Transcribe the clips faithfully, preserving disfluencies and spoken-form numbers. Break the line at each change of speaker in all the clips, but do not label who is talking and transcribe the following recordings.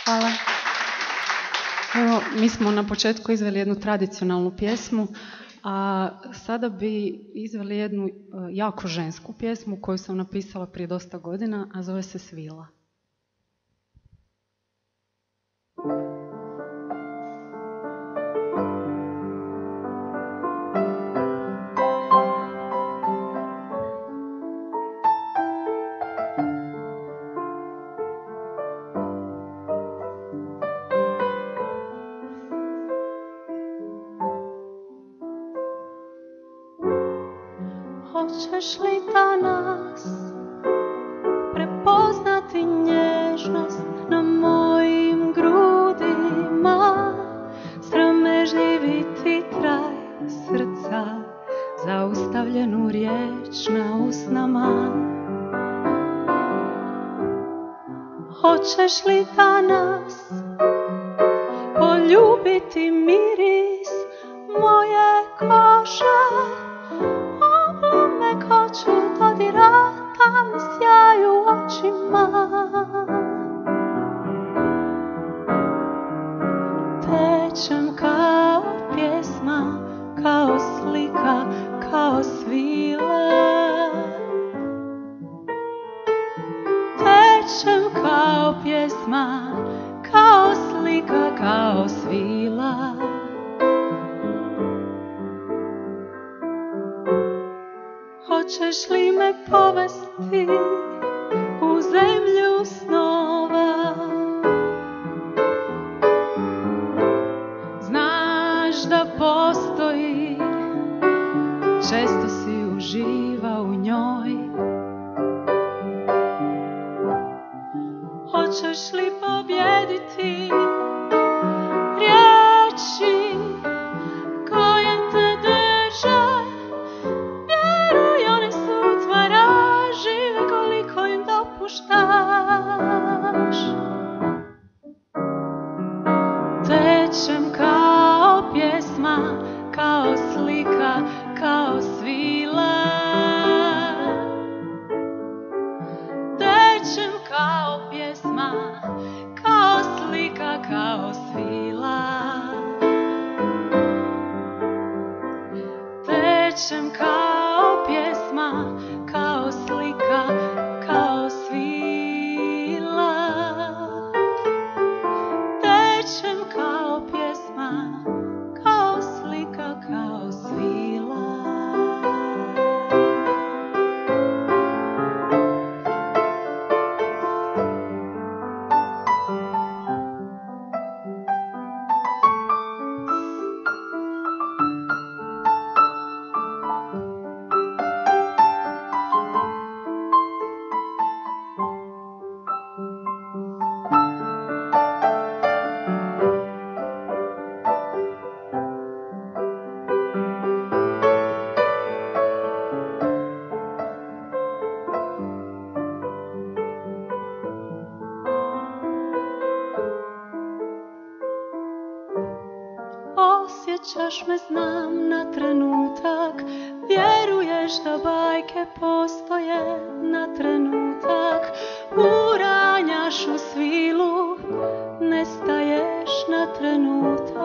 Hvala. Evo, mi smo na početku izveli jednu tradicionalnu pjesmu, a sada bi izveli jednu jako žensku pjesmu koju sam napisala prije dosta godina, a zove se Svila.
Hoćeš li danas prepoznati nježnost na mojim grudima, sramežljivi titraj srca, zaustavljenu riječ na usnama? Hoćeš li danas poljubiti miris moje kože, ko ću dodirata mi sjaju očima? Tečem kao pjesma, kao slika, kao svila. Tečem kao pjesma, kao slika, kao svila. Hoćeš li me povesti u zemlju snova? Znaš da postoji, često si uživa u njoj. Hoćeš li pobijediti riječi koje te drže? Tečem kao pjesma, kao slika, kao svila. Tečem kao pjesma, kao slika, kao svila. Tečem kao pjesma, kao slika, kao svila. Tečem kao pjesma, kao slika, kao svila. Osjećaš me, znam na trenutak, vjeruješ da bajke postoje na trenutak, uranjaš u svilu, nestaješ na trenutak.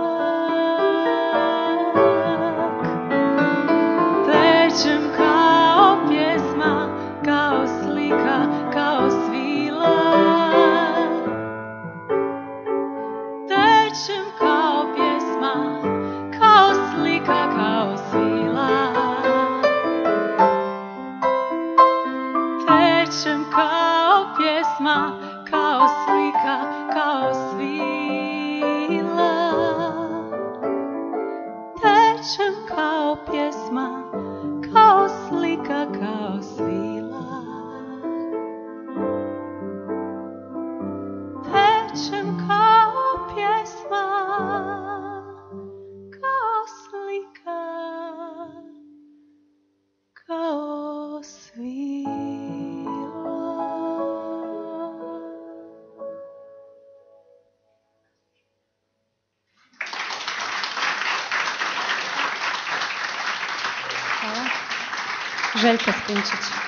Tečem kao pjesma, kao slika, kao svila. Tečem kao pjesma, kao slika, kao svila. Tečem kao pjesma, kao slika, kao svila. Tečem kao pjesma, kao slika, kao svila. Tečem kao pjesma, kao slika, kao svila.
Hvala. Zeljka Spincic.